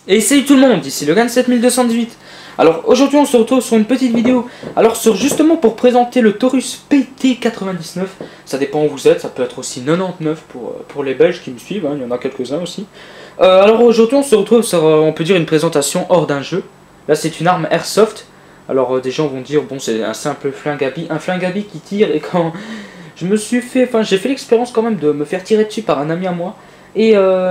Et salut tout le monde, ici le GAN 7218. Alors aujourd'hui on se retrouve sur une petite vidéo. Alors justement pour présenter le Taurus PT99. Ça dépend où vous êtes, ça peut être aussi 99 pour les Belges qui me suivent, hein, il y en a quelques-uns aussi. Alors aujourd'hui on se retrouve sur, on peut dire, une présentation hors d'un jeu. Là c'est une arme Airsoft. Alors des gens vont dire, bon c'est un simple flingue à billes. Un flingue à billes qui tire, et quand je me suis fait, j'ai fait l'expérience quand même de me faire tirer dessus par un ami à moi. Et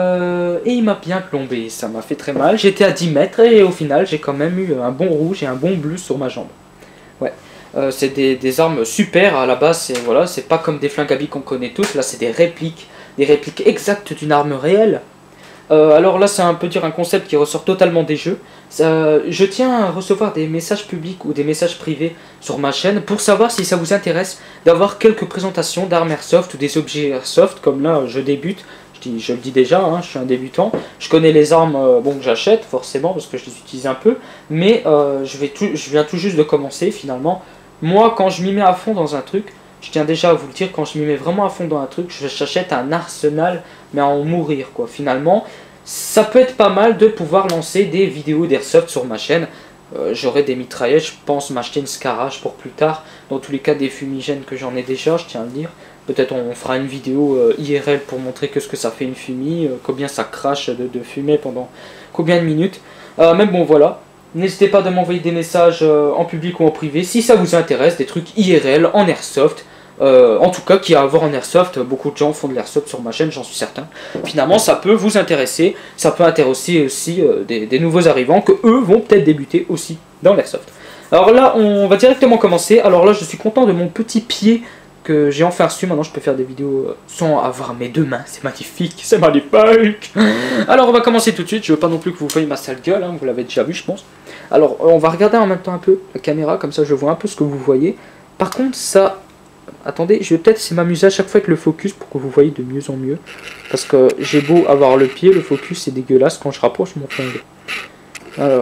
il m'a bien plombé, ça m'a fait très mal. J'étais à 10 mètres et au final j'ai quand même eu un bon rouge et un bon bleu sur ma jambe. Ouais, c'est des armes super à la base, voilà, c'est pas comme des flingues à billes qu'on connaît tous. Là c'est des répliques exactes d'une arme réelle. Alors là c'est un peu dire un concept qui ressort totalement des jeux. Je tiens à recevoir des messages publics ou des messages privés sur ma chaîne pour savoir si ça vous intéresse d'avoir quelques présentations d'armes Airsoft ou des objets Airsoft. Comme là je débute. Je le dis déjà, hein, je suis un débutant. Je connais les armes bon, que j'achète forcément parce que je les utilise un peu. Mais je viens tout juste de commencer finalement. Moi quand je m'y mets à fond dans un truc, je tiens déjà à vous le dire, quand je m'y mets vraiment à fond dans un truc, j'achète un arsenal mais à en mourir quoi. Finalement ça peut être pas mal de pouvoir lancer des vidéos d'airsoft sur ma chaîne. J'aurai des mitraillettes, je pense m'acheter une Scarage pour plus tard. Dans tous les cas des fumigènes que j'en ai déjà, je tiens à le dire. Peut-être on fera une vidéo IRL pour montrer que ce que ça fait une fumée, combien ça crache de fumée pendant combien de minutes. Mais bon voilà, n'hésitez pas à m'envoyer des messages en public ou en privé si ça vous intéresse, des trucs IRL en airsoft. En tout cas, qui a à voir en airsoft, beaucoup de gens font de l'airsoft sur ma chaîne, j'en suis certain. Finalement, ça peut vous intéresser, ça peut intéresser aussi des nouveaux arrivants que eux vont peut-être débuter aussi dans l'airsoft. Alors là, on va directement commencer. Alors là, je suis content de mon petit pied que j'ai enfin reçu. Maintenant, je peux faire des vidéos sans avoir mes deux mains. C'est magnifique, c'est magnifique. Alors, on va commencer tout de suite. Je veux pas non plus que vous voyez ma sale gueule, hein, vous l'avez déjà vu, je pense. Alors, on va regarder en même temps un peu la caméra, comme ça je vois un peu ce que vous voyez. Par contre, ça... Attendez, je vais peut-être essayer de m'amuser à chaque fois avec le focus pour que vous voyez de mieux en mieux. Parce que j'ai beau avoir le pied, le focus c'est dégueulasse quand je rapproche mon flingue. Alors,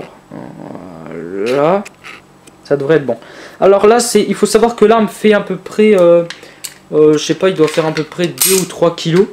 là, ça devrait être bon. Alors là, il faut savoir que l'arme fait à peu près, je sais pas, il doit faire à peu près 2 ou 3 kilos.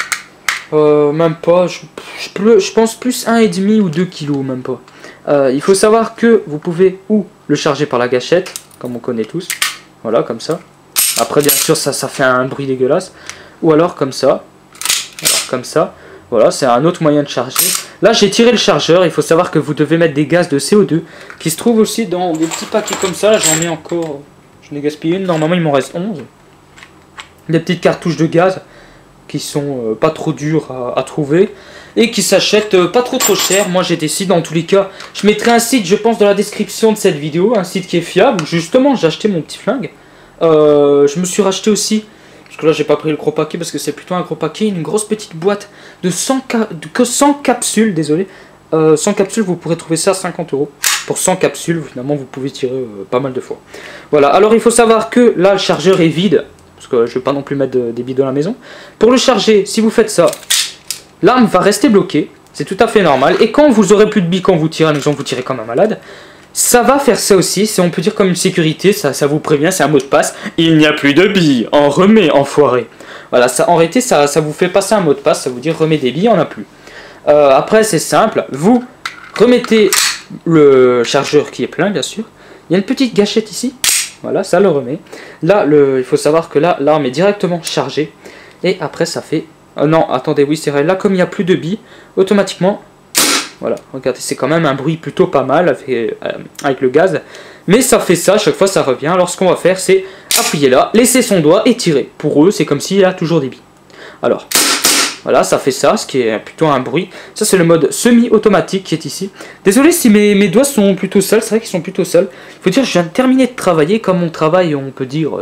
Même pas, je pense plus 1,5 ou 2 kilos, même pas. Il faut savoir que vous pouvez ou le charger par la gâchette, comme on connaît tous. Voilà, comme ça. Après bien sûr ça fait un bruit dégueulasse. Ou alors comme ça. Alors comme ça. Voilà, c'est un autre moyen de charger. Là j'ai tiré le chargeur. Il faut savoir que vous devez mettre des gaz de CO2 qui se trouvent aussi dans des petits paquets comme ça. Là j'en ai encore. Je n'ai gaspillé une. Normalement il m'en reste 11. Des petites cartouches de gaz qui sont pas trop dures à trouver. Et qui s'achètent pas trop cher. Moi j'ai décidé dans tous les cas. Je mettrai un site je pense dans la description de cette vidéo. Un site qui est fiable. Justement j'ai acheté mon petit flingue. Je me suis racheté aussi, parce que là j'ai pas pris le gros paquet parce que c'est plutôt un gros paquet, une grosse petite boîte de 100 capsules, désolé. 100 capsules, vous pourrez trouver ça à 50 €. Pour 100 capsules, finalement vous pouvez tirer pas mal de fois. Voilà, alors il faut savoir que là le chargeur est vide, parce que je vais pas non plus mettre des billes dans la maison. Pour le charger, si vous faites ça, l'arme va rester bloquée, c'est tout à fait normal. Et quand vous aurez plus de billes, quand vous tirez, par exemple vous tirez comme un malade, ça va faire ça aussi, on peut dire comme une sécurité, ça vous prévient, c'est un mot de passe. Il n'y a plus de billes, en remet, enfoiré. Voilà, ça, en réalité, ça vous fait passer un mot de passe, ça vous dit remet des billes, on a plus. Après, c'est simple, vous remettez le chargeur qui est plein, bien sûr. Il y a une petite gâchette ici, voilà, ça le remet. Là, il faut savoir que là, l'arme est directement chargée. Et après, ça fait... non, attendez, oui, c'est vrai, là, comme il n'y a plus de billes, automatiquement... Voilà, regardez, c'est quand même un bruit plutôt pas mal avec le gaz. Mais ça fait ça, à chaque fois ça revient. Alors ce qu'on va faire, c'est appuyer là, laisser son doigt et tirer. Pour eux, c'est comme s'il y a toujours des billes. Alors, voilà, ça fait ça, ce qui est plutôt un bruit. Ça, c'est le mode semi-automatique qui est ici. Désolé si mes doigts sont plutôt sales, c'est vrai qu'ils sont plutôt sales. Il faut dire, je viens de terminer de travailler, comme mon travail, on peut dire...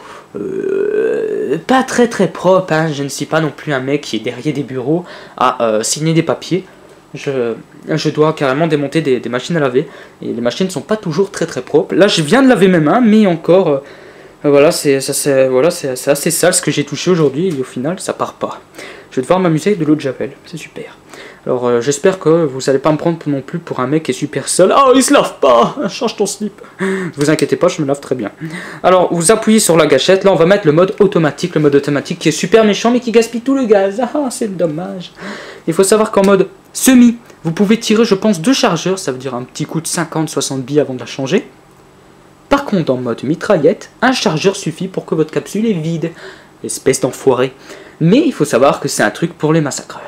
pas très propre, hein. Je ne suis pas non plus un mec qui est derrière des bureaux à signer des papiers. Je dois carrément démonter des machines à laver. Et les machines ne sont pas toujours très propres. Là je viens de laver mes mains, mais encore voilà, c'est assez sale ce que j'ai touché aujourd'hui. Et au final ça part pas. Je vais devoir m'amuser avec de l'eau de javel, c'est super. Alors j'espère que vous n'allez pas me prendre non plus pour un mec qui est super seul. Oh, il se lave pas, change ton slip. Ne vous inquiétez pas, je me lave très bien. Alors vous appuyez sur la gâchette. Là on va mettre le mode automatique qui est super méchant mais qui gaspille tout le gaz. Ah, c'est dommage. Il faut savoir qu'en mode semi, Vous pouvez tirer, je pense, 2 chargeurs, ça veut dire un petit coup de 50-60 billes avant de la changer. Par contre, en mode mitraillette, un chargeur suffit pour que votre capsule est vide. Espèce d'enfoiré. Mais il faut savoir que c'est un truc pour les massacreurs.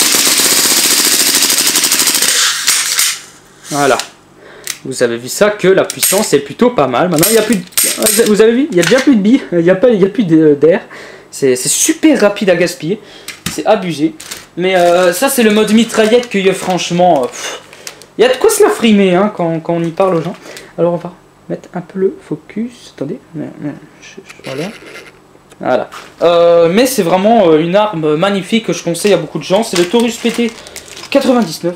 Voilà. Vous avez vu ça, que la puissance est plutôt pas mal. Maintenant, il n'y a plus de... Vous avez vu, il n'y a déjà plus de billes, il n'y a plus d'air. C'est super rapide à gaspiller. C'est abusé. Mais ça, c'est le mode mitraillette que franchement... il y a de quoi se la frimer hein, quand on y parle aux gens. Alors, on va mettre un peu le focus. Attendez. Voilà. Mais c'est vraiment une arme magnifique que je conseille à beaucoup de gens. C'est le Taurus PT 99.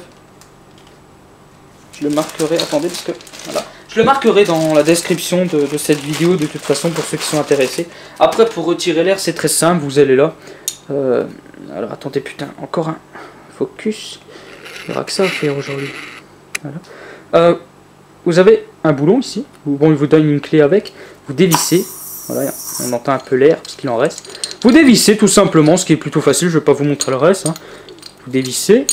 Je le marquerai, attendez, parce que voilà. Je le marquerai dans la description de cette vidéo de toute façon pour ceux qui sont intéressés. Après, pour retirer l'air, c'est très simple, vous allez là. Alors attendez, putain, encore un focus. Il n'y aura que ça à faire aujourd'hui. Voilà. Vous avez un boulon ici. Bon, il vous donne une clé avec. Vous dévissez. Voilà, on entend un peu l'air parce qu'il en reste. Vous dévissez tout simplement, ce qui est plutôt facile. Je ne vais pas vous montrer le reste. Hein. Vous dévissez.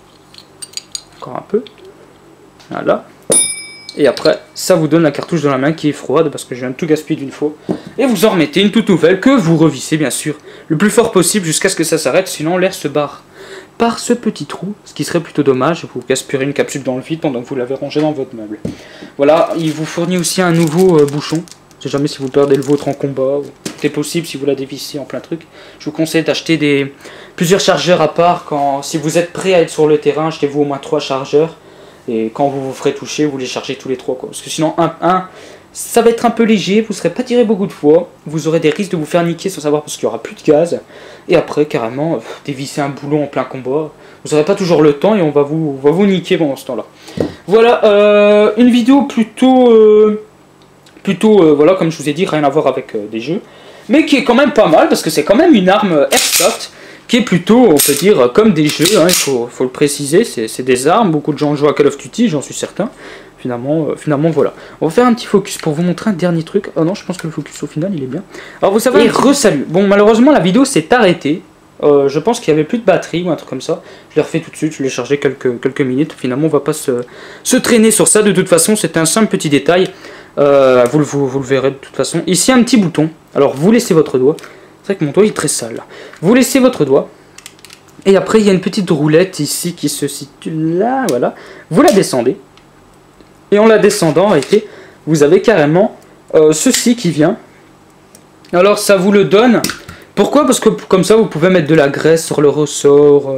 Encore un peu. Voilà. Et après, ça vous donne la cartouche dans la main qui est froide parce que je viens de tout gaspiller d'une fois. Et vous en remettez une toute nouvelle que vous revissez bien sûr le plus fort possible jusqu'à ce que ça s'arrête, sinon l'air se barre par ce petit trou, ce qui serait plutôt dommage. Vous gaspillerez une capsule dans le vide pendant que vous l'avez rangée dans votre meuble. Voilà, il vous fournit aussi un nouveau bouchon. Je sais jamais si vous perdez le vôtre en combat, c'est possible si vous la dévissez en plein truc. Je vous conseille d'acheter plusieurs chargeurs à part. Si vous êtes prêt à être sur le terrain, achetez-vous au moins 3 chargeurs. Et quand vous vous ferez toucher, vous les chargez tous les 3 quoi. Parce que sinon, ça va être un peu léger, vous ne serez pas tiré beaucoup de fois. Vous aurez des risques de vous faire niquer sans savoir parce qu'il n'y aura plus de gaz. Et après, carrément, dévisser un boulon en plein combat. Vous n'aurez pas toujours le temps et on va vous niquer pendant ce temps-là. Voilà, une vidéo plutôt, voilà, comme je vous ai dit, rien à voir avec des jeux. Mais qui est quand même pas mal parce que c'est quand même une arme airsoft. Qui est plutôt, on peut dire, comme des jeux, hein, il faut le préciser, c'est des armes, beaucoup de gens jouent à Call of Duty, j'en suis certain, finalement, voilà. On va faire un petit focus pour vous montrer un dernier truc. Oh non, je pense que le focus au final, il est bien. Alors vous savez, re-salut. Bon, malheureusement, la vidéo s'est arrêtée, je pense qu'il n'y avait plus de batterie ou un truc comme ça, je l'ai refait tout de suite, je l'ai chargé quelques minutes, finalement, on va pas se traîner sur ça, de toute façon, c'était un simple petit détail, vous le verrez de toute façon. Ici, un petit bouton, alors vous laissez votre doigt. C'est vrai que mon doigt il est très sale. Vous laissez votre doigt. Et après il y a une petite roulette ici qui se situe là. Voilà. Vous la descendez. Et en la descendant, arrêtez, vous avez carrément ceci qui vient. Alors ça vous le donne. Pourquoi? Parce que comme ça vous pouvez mettre de la graisse sur le ressort.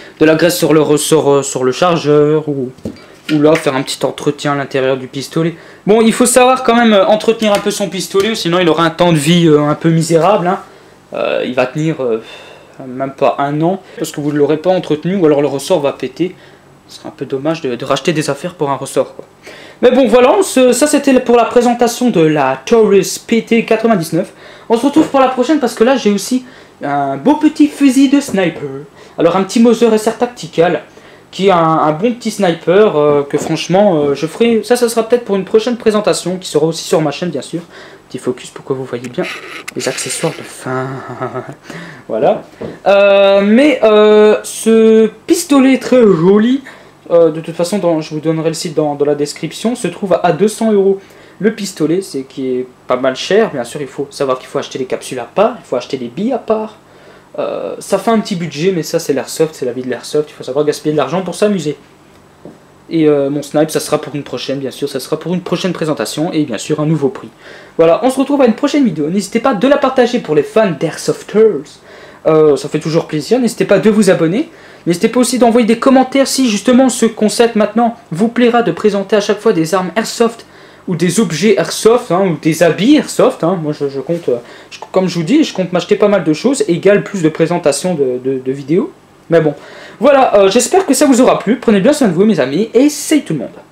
Sur le chargeur. Ou là faire un petit entretien à l'intérieur du pistolet. Bon, il faut savoir quand même entretenir un peu son pistolet. Sinon il aura un temps de vie un peu misérable. Hein. Il va tenir même pas 1 an parce que vous ne l'aurez pas entretenu ou alors le ressort va péter. Ce serait un peu dommage de racheter des affaires pour un ressort quoi. Mais bon voilà, ça c'était pour la présentation de la Taurus PT 99. On se retrouve pour la prochaine parce que là j'ai aussi un beau petit fusil de sniper. Alors un petit Mauser SR Tactical qui est un bon petit sniper que franchement je ferai. Ça sera peut-être pour une prochaine présentation qui sera aussi sur ma chaîne bien sûr. Petit focus pour que vous voyez bien les accessoires de fin. Voilà. Mais ce pistolet très joli, de toute façon je vous donnerai le site dans la description, se trouve à 200 € le pistolet, c'est qui est pas mal cher. Bien sûr il faut savoir qu'il faut acheter les capsules à part, il faut acheter des billes à part. Ça fait un petit budget, mais ça c'est l'airsoft, c'est la vie de l'airsoft, il faut savoir gaspiller de l'argent pour s'amuser. Et mon snipe, ça sera pour une prochaine, bien sûr, ça sera pour une prochaine présentation, et bien sûr un nouveau prix. Voilà, on se retrouve à une prochaine vidéo, n'hésitez pas de la partager pour les fans d'airsofters, ça fait toujours plaisir, n'hésitez pas de vous abonner, n'hésitez pas aussi d'envoyer des commentaires si justement ce concept maintenant vous plaira de présenter à chaque fois des armes airsoft, ou des objets airsoft, hein, ou des habits airsoft, hein. Moi je compte, comme je vous dis, je compte m'acheter pas mal de choses, égale plus de présentations de vidéos. Mais bon, voilà, j'espère que ça vous aura plu, prenez bien soin de vous mes amis, et salut tout le monde.